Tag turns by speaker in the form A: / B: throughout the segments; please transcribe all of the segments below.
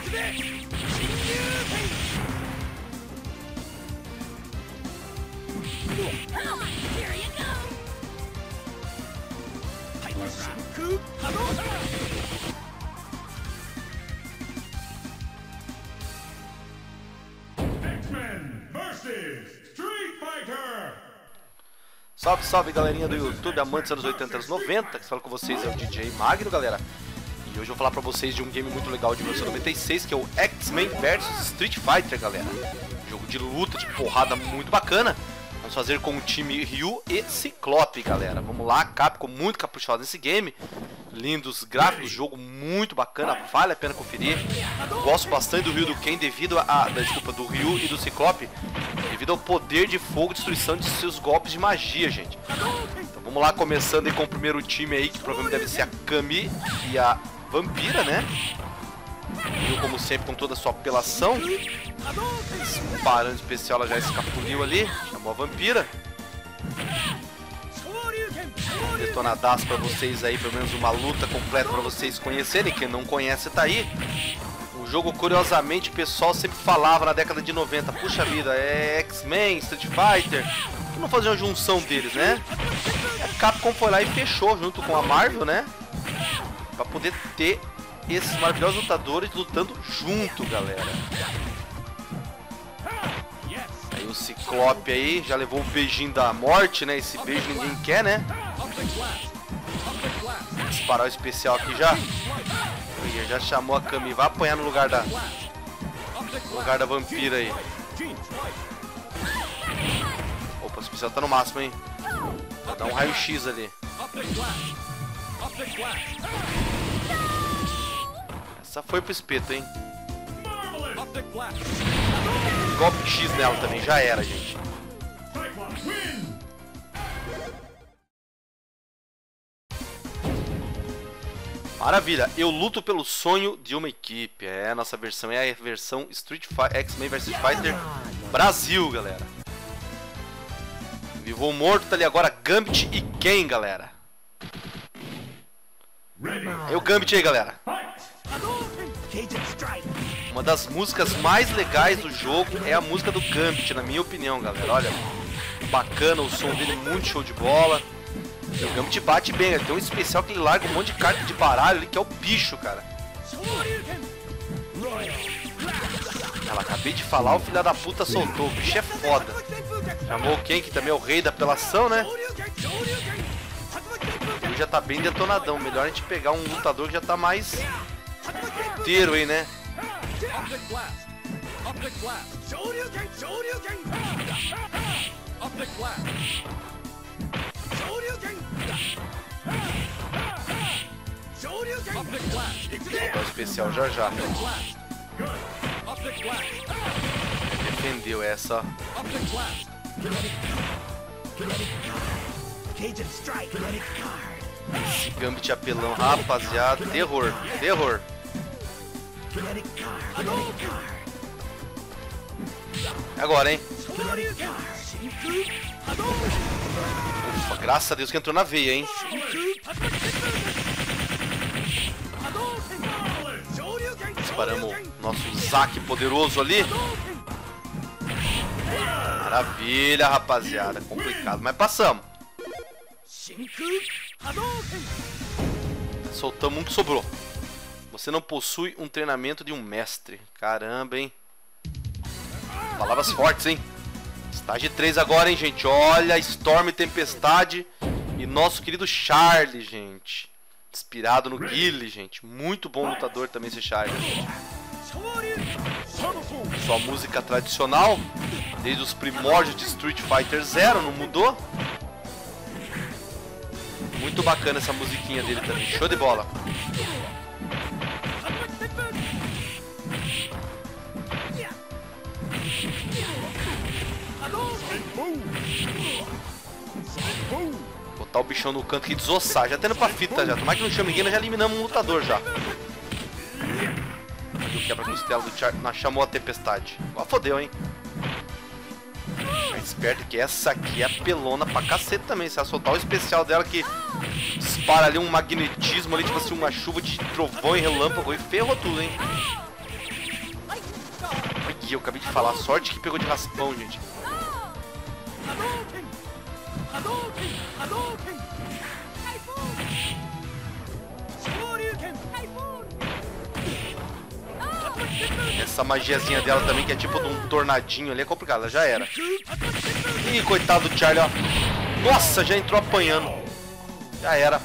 A: X-Men vs Street Fighter!
B: Salve, salve galerinha do YouTube, amantes dos anos 80 e anos 90, que fala com vocês é o DJ Magno, galera. E hoje eu vou falar pra vocês de um game muito legal de 1996, que é o X-Men vs Street Fighter, galera. Jogo de luta, de porrada muito bacana. Vamos fazer com o time Ryu e Ciclope, galera. Vamos lá, Capcom muito caprichosa nesse game. Lindos gráficos, jogo muito bacana, vale a pena conferir. Gosto bastante do Ryu e do Ken devido do Ryu e do Ciclope, devido ao poder de fogo e destruição de seus golpes de magia, gente. Então vamos lá, começando aí com o primeiro time aí, que provavelmente deve ser a Kami e a Vampira, né? Ryu, como sempre, com toda a sua apelação. Esse parando especial, ela já escapuliu ali, chamou a Vampira. Detonadaço pra vocês aí, pelo menos uma luta completa pra vocês conhecerem. Quem não conhece tá aí. O jogo, curiosamente, o pessoal sempre falava na década de 90, puxa vida, é X-Men, Street Fighter, por que não fazer uma junção deles, né? A Capcom foi lá e fechou junto com a Marvel, né? Pra poder ter esses maravilhosos lutadores lutando junto, galera. Aí o Ciclope aí já levou o beijinho da morte, né? Esse beijo ninguém quer, né? Vou disparar o especial aqui já. Já chamou a Kami, vai apanhar no lugar da Vampira aí. Opa, o especial tá no máximo, hein? Vai dar um raio-x ali. Essa foi pro espeto, hein? Golpe X nela também, já era, gente. Maravilha, eu luto pelo sonho de uma equipe. É, a nossa versão é a versão X-Men vs Street Fighter Brasil, galera. Vivo ou morto, tá ali agora Gambit e Ken, galera. É o Gambit aí, galera. Uma das músicas mais legais do jogo é a música do Gambit, na minha opinião, galera. Olha, bacana, o som dele muito show de bola. E o Gambit bate bem, ele tem um especial que ele larga um monte de carta de baralho ali, que é o bicho, cara. Ela, acabei de falar, o filho da puta soltou, o bicho é foda. Chamou o Ken, que também é o rei da apelação, né? Ele já tá bem detonadão, melhor a gente pegar um lutador que já tá mais inteiro aí, né? Vou especial já já. Defendeu essa. Esse Gambit apelão, rapaziada. Terror, terror. Agora, hein? Ufa, graças a Deus que entrou na veia, hein? Disparamos nosso Zack poderoso ali. Maravilha, rapaziada. Complicado, mas passamos. Soltamos um que sobrou. Você não possui um treinamento de um mestre. Caramba, hein? Palavras fortes, hein? Estágio 3 agora, hein, gente? Olha, Storm, Tempestade e nosso querido Charlie, gente. Inspirado no Guile, gente. Muito bom lutador também esse Charlie, gente. Sua música tradicional, desde os primórdios de Street Fighter Zero, não mudou. Muito bacana essa musiquinha dele também. Show de bola. Botar o bichão no canto e desossar. Já tendo pra fita já. Tomara que não chame ninguém, nós já eliminamos um lutador já. O quebra-costela do Charlie. Nós chamou a tempestade. Ó, fodeu, hein? Fica esperto que essa aqui é apelona pra cacete também. Se ela soltar o especial dela que dispara ali um magnetismo ali, tipo assim, uma chuva de trovão e relâmpago e ferrou tudo, hein? aqui, eu acabei de falar. Sorte que pegou de raspão, gente. Essa magiazinha dela também, que é tipo de um tornadinho ali, é complicada, já era. Ih, coitado do Charlie, ó. Nossa, já entrou apanhando. Já era.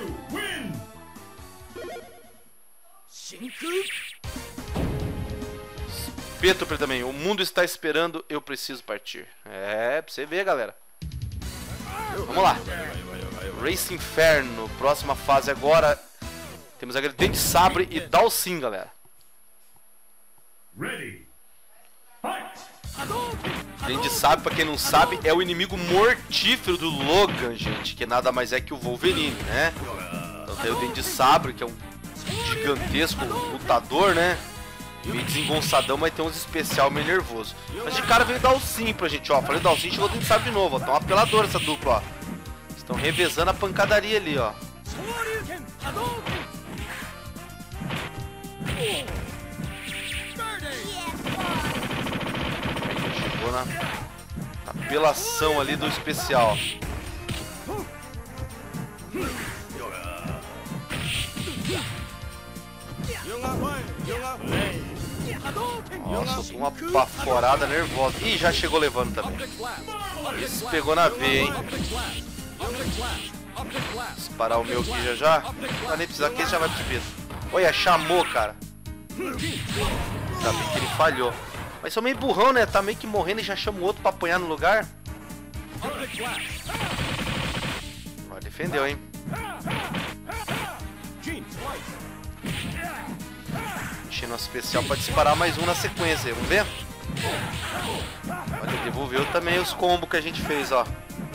B: Petro também, o mundo está esperando, eu preciso partir. É, pra você ver, galera. Vamos lá. Race Inferno, próxima fase agora. Temos aquele Dente Sabre e Dalsin, galera. Dente Sabre, pra quem não sabe, é o inimigo mortífero do Logan, gente. Que nada mais é que o Wolverine, né? Então tem o Dente Sabre, que é um gigantesco lutador, né? Meio desengonçadão, mas tem uns especial meio nervoso. Mas de cara veio Dalsin pra gente, ó. Falei Dalsin, chegou o Dente Sabre de novo, ó. Tá uma apeladora essa dupla, ó. Estão revezando a pancadaria ali, ó. Chegou na apelação ali do especial. Nossa, uma baforada nervosa. Ih, já chegou levando também. Esse pegou na veia, hein? Disparar o meu aqui já já. Não vai nem precisar, que ele já vai pro peso. Olha, chamou, cara. Ainda bem que ele falhou. Mas sou meio burrão, né? Tá meio que morrendo e já chama o outro pra apanhar no lugar. Ó, defendeu, hein? Enchendo nosso especial pra disparar mais um na sequência. Vamos ver? Olha, devolveu também os combos que a gente fez, ó.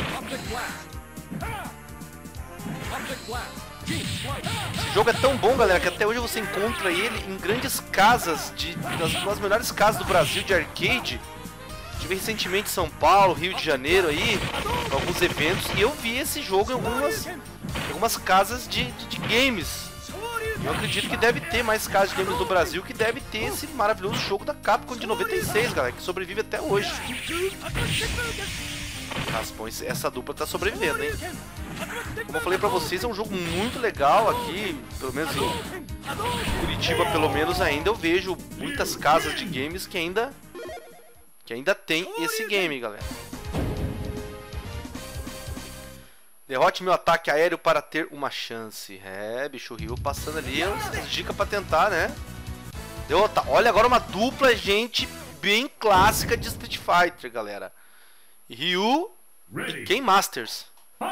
B: Esse jogo é tão bom, galera, que até hoje você encontra ele em grandes casas, das melhores casas do Brasil de arcade. Tive recentemente em São Paulo, Rio de Janeiro aí, alguns eventos, e eu vi esse jogo em algumas casas de games. Eu acredito que deve ter mais casas de games do Brasil que deve ter esse maravilhoso jogo da Capcom de 96, galera, que sobrevive até hoje. Raspão, essa dupla tá sobrevivendo, hein? Como eu falei pra vocês, é um jogo muito legal aqui, pelo menos em Curitiba, pelo menos ainda eu vejo muitas casas de games que ainda tem esse game, galera. Derrote meu ataque aéreo para ter uma chance. É, bicho, Ryu passando ali as dicas pra tentar, né? Derrotar. Olha agora uma dupla, gente, bem clássica de Street Fighter, galera. Ryu e Ken Masters.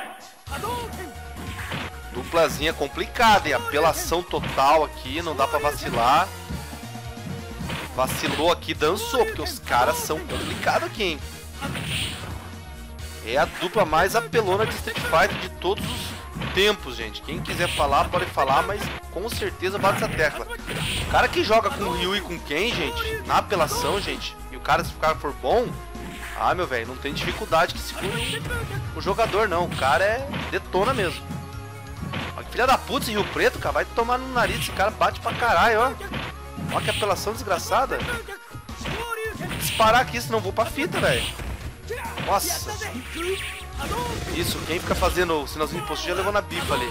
B: Duplazinha complicada, e apelação total aqui, não dá pra vacilar. Vacilou aqui, dançou, porque os caras são complicados aqui, hein? É a dupla mais apelona de Street Fighter de todos os tempos, gente. Quem quiser falar, pode falar, mas com certeza bate essa tecla. O cara que joga com o Ryu e com o Ken, gente, na apelação, gente, e o cara, se o cara for bom, ah, meu velho, não tem dificuldade que segure o jogador, não. O cara detona mesmo. Olha que filha da puta esse Rio Preto, cara. Vai tomar no nariz, esse cara bate pra caralho, ó. Olha que apelação desgraçada. Disparar aqui, senão vou pra fita, velho. Nossa. Isso, quem fica fazendo o sinalzinho de posto já levou na bifa ali.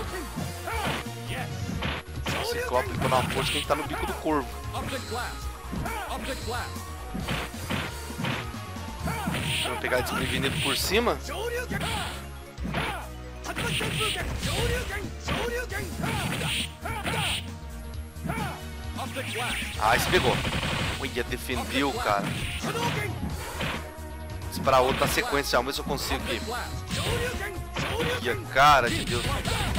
B: O Ciclope ficou na força, quem tá no bico do corvo. Vamos pegar desprevenido por cima. Ah, esse pegou. Olha, defendeu, cara. Disparar outro na sequência, vamos ver se eu consigo aqui. Olha, cara de Deus.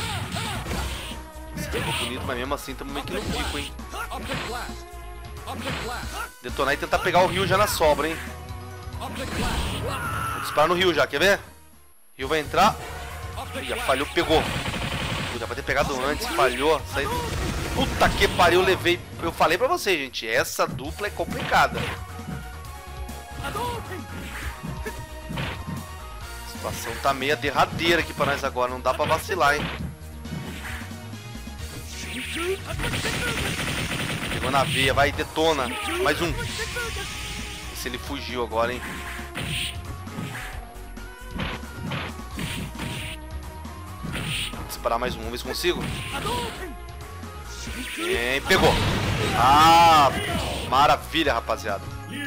B: Esse pegou bonito, mas mesmo assim estamos meio que no bico, hein. Detonar e tentar pegar o Ryu já na sobra, hein. Vou disparar no Ryu já, quer ver? Ryu vai entrar. Ih, falhou, pegou. Já vai ter pegado antes, falhou. Saiu. Puta que pariu, levei. Eu falei pra vocês, gente, essa dupla é complicada. A situação tá meio derradeira aqui pra nós agora, não dá pra vacilar, hein. Pegou na veia, vai, detona. Mais um. se ele fugiu agora, hein? Vou disparar mais um, vamos ver se consigo. Pegou. Ah, maravilha, rapaziada.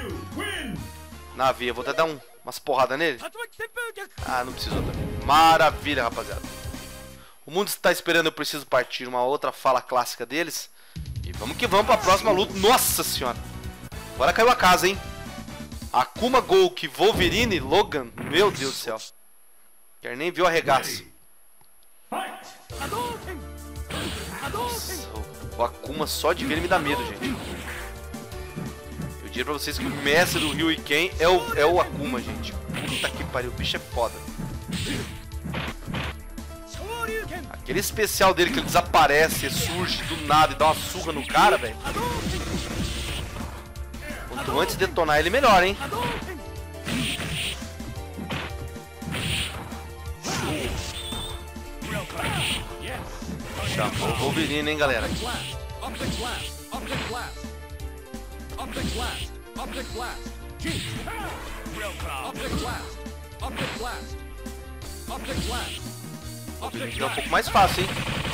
B: Na veia, vou até dar umas porradas nele. Ah, não precisou também. Maravilha, rapaziada. O mundo está esperando, eu preciso partir. Uma outra fala clássica deles. E vamos que vamos para a próxima luta. Nossa senhora. Agora caiu a casa, hein. Akuma Golk, Wolverine, Logan. Meu Deus do céu. Quer nem ver o arregaço. Nossa, o Akuma só de ver ele me dá medo, gente. Eu diria pra vocês que o mestre do Ryu e Ken é o Akuma, gente. Puta que pariu, o bicho é foda. Aquele especial dele que ele desaparece, surge do nada e dá uma surra no cara, velho. Quanto antes de detonar ele, melhor, hein? Chamou o Wolverine, hein, galera? É um pouco mais fácil, hein?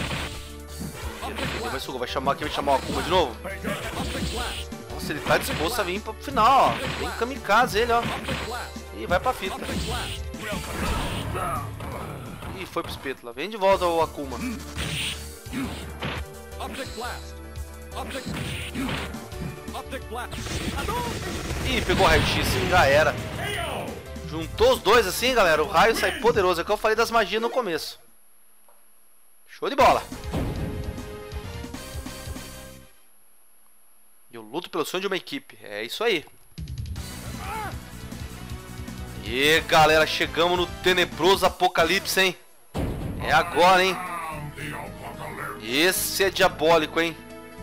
B: Ele vai chamar aqui, vai chamar o Akuma de novo. Nossa, ele tá disposto a vir pro final, ó. Vem kamikaze ele, ó. Ih, vai pra fita. Ih, foi pro espeto lá. Vem de volta o Akuma. Ih, pegou o raio-x, já era. Juntou os dois assim, galera, o raio sai poderoso. É o que eu falei das magias no começo. Show de bola. Eu luto pelo sonho de uma equipe. É isso aí. E galera, chegamos no tenebroso apocalipse, hein? É agora, hein? Esse é diabólico, hein?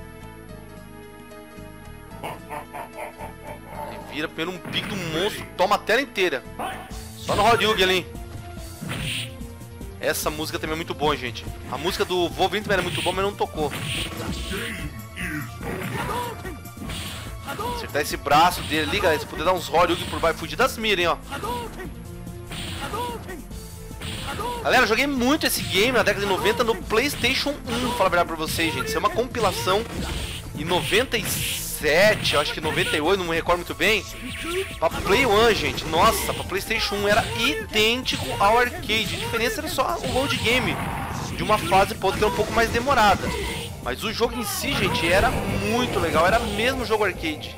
B: Ele vira pelo um pico do monstro, toma a tela inteira. Só no Horyugen ali. Essa música também é muito boa, gente. A música do Wolverine também era muito boa, mas não tocou. Acertar esse braço dele ali, galera. Se poder dar uns Horyugen por baixo, fugir das miras, hein, ó. Galera, eu joguei muito esse game na década de 90 no PlayStation 1, falar a verdade pra vocês, gente. Isso é uma compilação em 97, eu acho que 98, não me recordo muito bem. Pra Play 1, gente. Nossa, pra PlayStation 1 era idêntico ao arcade. A diferença era só o load game de uma fase pra outra que era um pouco mais demorada. Mas o jogo em si, gente, era muito legal. Era mesmo jogo arcade.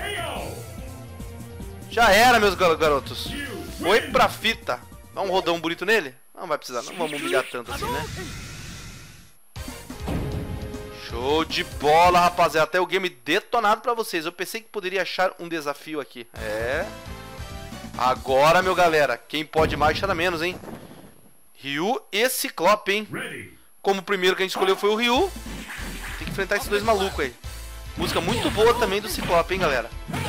B: Já era, meus garotos. Foi pra fita. Dá um rodão bonito nele? Não vai precisar, não vamos humilhar tanto assim, né? Show de bola, rapaziada. Até o game detonado pra vocês. Eu pensei que poderia achar um desafio aqui. É. Agora, meu galera, quem pode mais, chora menos, hein? Ryu e Ciclope, hein? Como o primeiro que a gente escolheu foi o Ryu, tem que enfrentar esses dois malucos aí. Música muito boa também do Ciclope, hein, galera?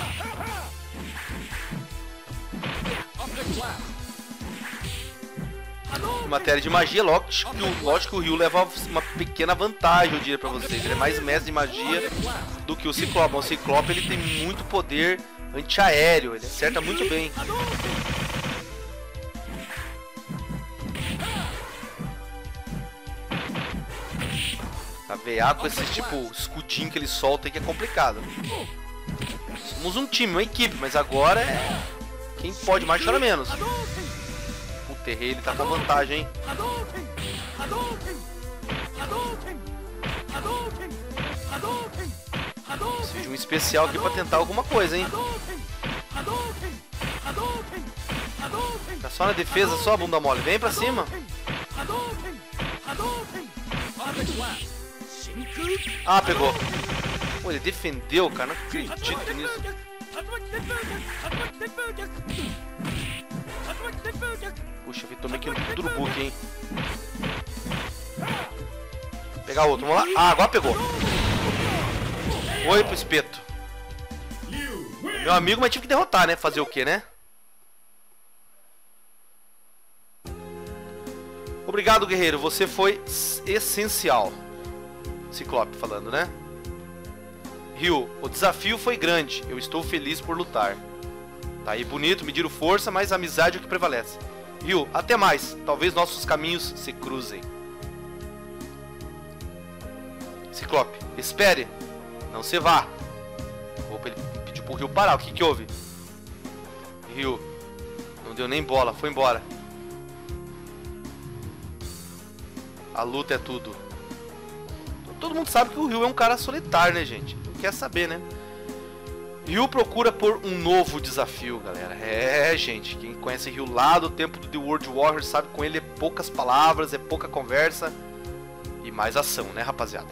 B: Em matéria de magia, lógico que o Ryu leva uma pequena vantagem, eu diria pra vocês. Ele é mais mestre de magia do que o Ciclope. O Ciclope ele tem muito poder antiaéreo, ele acerta muito bem. A VA com esse tipo escudinho que ele solta aí que é complicado. Somos um time, uma equipe, mas agora é quem pode mais chora menos. O Terrei ele tá com vantagem, hein? Preciso de um especial aqui pra tentar alguma coisa, hein? Tá só na defesa, só bunda mole. Vem pra cima. Ah, pegou. Pô, ele defendeu, cara. Não acredito nisso. Puxa, vi, tomei aqui um Turbook, hein. Pegar outro, vamos lá. Ah, agora pegou. Foi pro espeto. Meu amigo, mas tive que derrotar, né? Fazer o que, né? Obrigado, guerreiro. Você foi essencial. Ciclope falando, né? Ryu, o desafio foi grande. Eu estou feliz por lutar. Tá aí bonito, mediram força, mas a amizade é o que prevalece. Ryu, até mais. Talvez nossos caminhos se cruzem. Ciclope, espere. Não se vá. Opa, ele pediu pro Ryu parar. O que que houve? Ryu, não deu nem bola, foi embora. A luta é tudo. Todo mundo sabe que o Ryu é um cara solitário, né, gente? Não quer saber, né? Ryu procura por um novo desafio, galera. É, gente, quem conhece Ryu lá do tempo do The World Warriors sabe que com ele é poucas palavras, é pouca conversa e mais ação, né, rapaziada?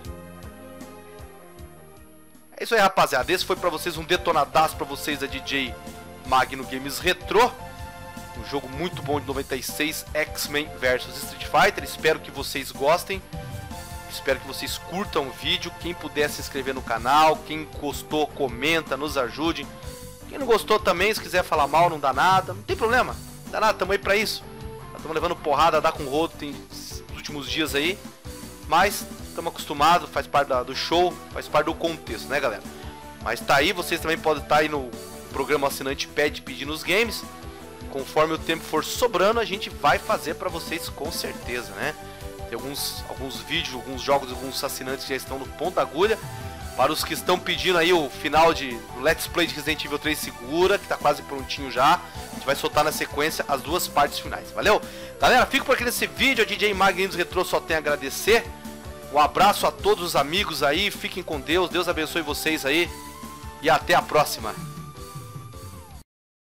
B: É isso aí, rapaziada. Esse foi pra vocês um detonadaço pra vocês da DJ Magno Games Retro. Um jogo muito bom de 96, X-Men vs Street Fighter. Espero que vocês gostem. Espero que vocês curtam o vídeo. Quem puder se inscrever no canal, quem gostou, comenta, nos ajude. Quem não gostou também, se quiser falar mal, não dá nada. Não tem problema, não dá nada, tamo aí pra isso. Estamos levando porrada, dá com rodo tem os últimos dias aí. Mas estamos acostumados, faz parte do show, faz parte do contexto, né, galera? Mas tá aí, vocês também podem estar aí no programa Assinante Pede pedindo os games. Conforme o tempo for sobrando, a gente vai fazer pra vocês com certeza, né? Tem alguns vídeos, alguns jogos, alguns assinantes que já estão no ponto da agulha. Para os que estão pedindo aí o final de Let's Play de Resident Evil 3 Segura, que tá quase prontinho já. A gente vai soltar na sequência as duas partes finais, valeu? Galera, fico por aqui nesse vídeo. A DJ Magno Games Retro só tem a agradecer. Um abraço a todos os amigos aí, fiquem com Deus, Deus abençoe vocês aí. E até a próxima.